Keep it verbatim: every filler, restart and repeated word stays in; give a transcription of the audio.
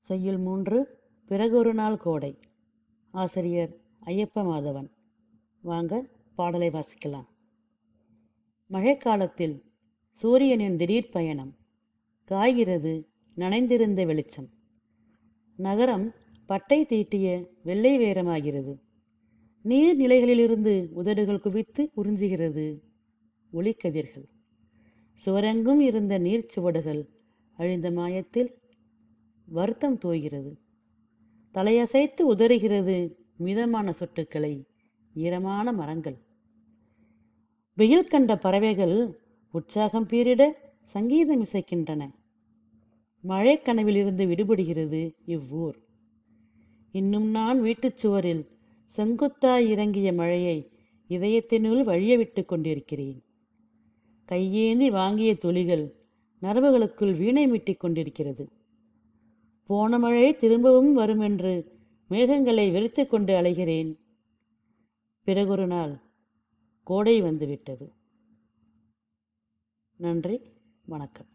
செய்யுள் மூன்று. பிறகொரு நாள் கோடை. ஆசிரியர் ஐயப்ப மாதவன். வாங்க பாடலை வாசிக்கலாம். மழைக்காலத்தில் சூரியனின் திடீர் பயணம். காய்கிறது நனைந்திருந்த வெளிச்சம். நகரம் பட்டை தீட்டிய வெள்ளை வேரமாகிறது. நீர்நிலைகளிலிருந்து உதடுகள் குவித்து உறிஞ்சுகிறது ஒளிக்கதிர்கள். சுவரெங்கும் இருந்த நீர்ச்சுவடுகள் அழிந்த மாயத்தில் வருத்தம் தோய்கிறது. தலையசைத்து உதறுகிறது மிதமான சொட்டுக்களை ஈரமான மரங்கள். வெயில் கண்ட பறவைகள் உற்சாகம் பீரிட சங்கீதம் இசைக்கின்றன. மழை கனவிலிருந்து விடுபடுகிறது இவ்வூர். இன்னும் நான் வீட்டுச் சுவரில் செங்குத்தாய் இறங்கிய மழையை இதயத்தினுள் வழிய விட்டு கொண்டிருக்கிறேன். கையேந்தி வாங்கிய துளிகள் நரம்புகளுக்குள் வீணை மீட்டிக் கொண்டிருக்கிறது. போன மழை திரும்பவும் வருமென்று மேகங்களை வெறித்து கொண்டு அலைகிறேன். பிறகொரு நாள் கோடை வந்துவிட்டது. நன்றி, வணக்கம்.